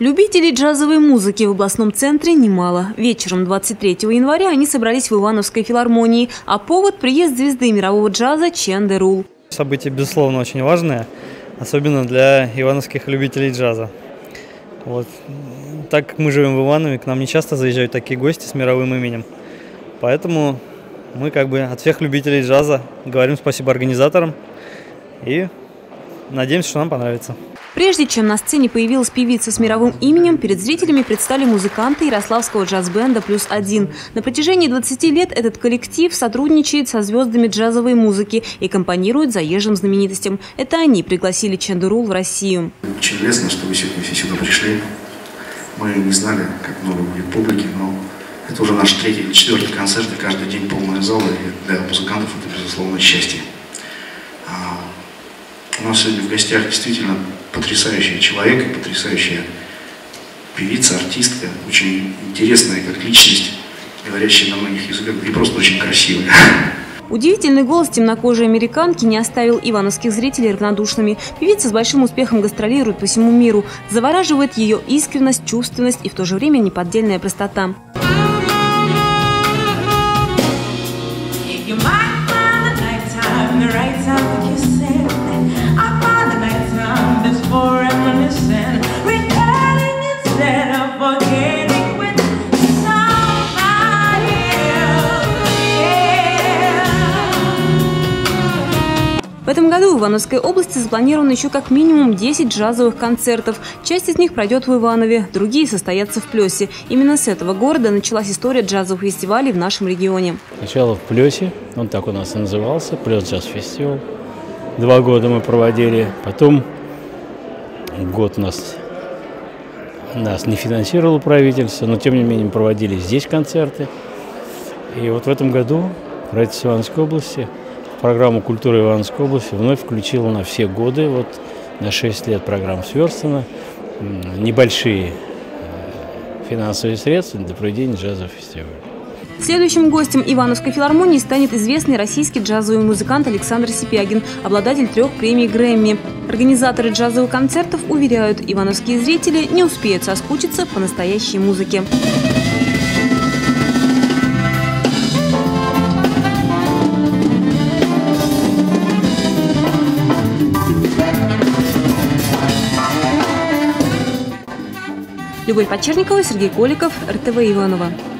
Любителей джазовой музыки в областном центре немало. Вечером 23 января они собрались в Ивановской филармонии, а повод – приезд звезды мирового джаза Чен Дерул. Событие, безусловно, очень важное, особенно для ивановских любителей джаза. Вот. Так как мы живем в Иванове, к нам не часто заезжают такие гости с мировым именем. Поэтому мы от всех любителей джаза говорим спасибо организаторам и надеемся, что нам понравится. Прежде чем на сцене появилась певица с мировым именем, перед зрителями предстали музыканты ярославского джаз-бенда «+1». На протяжении 20 лет этот коллектив сотрудничает со звездами джазовой музыки и компонирует заезжим знаменитостям. Это они пригласили Чен Дерул в Россию. Очень лестно, что вы сегодня все сюда пришли. Мы не знали, как много будет публики, но это уже наш 3-й или 4-й концерт, и каждый день полная зала, и для музыкантов это, безусловно, счастье. У нас сегодня в гостях действительно потрясающий человек, потрясающая певица, артистка, очень интересная как личность, говорящая на многих языках и просто очень красивая. Удивительный голос темнокожей американки не оставил ивановских зрителей равнодушными. Певица с большим успехом гастролирует по всему миру. Завораживает ее искренность, чувственность и в то же время неподдельная простота. В этом году в Ивановской области запланировано еще как минимум 10 джазовых концертов. Часть из них пройдет в Иванове, другие состоятся в Плёсе. Именно с этого города началась история джазовых фестивалей в нашем регионе. Сначала в Плёсе, он так у нас и назывался, Плёс джаз-фестиваль. 2 года мы проводили. Потом год нас не финансировало правительство, но тем не менее проводили здесь концерты. И вот в этом году правительство Ивановской области программу культуры Ивановской области вновь включила на все годы. Вот на 6 лет программа сверстана. Небольшие финансовые средства для проведения джазового фестиваля. Следующим гостем Ивановской филармонии станет известный российский джазовый музыкант Александр Сипягин, обладатель 3 премий Грэмми. Организаторы джазовых концертов уверяют, ивановские зрители не успеют соскучиться по настоящей музыке. Любовь Подчерникова, Сергей Коликов, РТВ Иваново.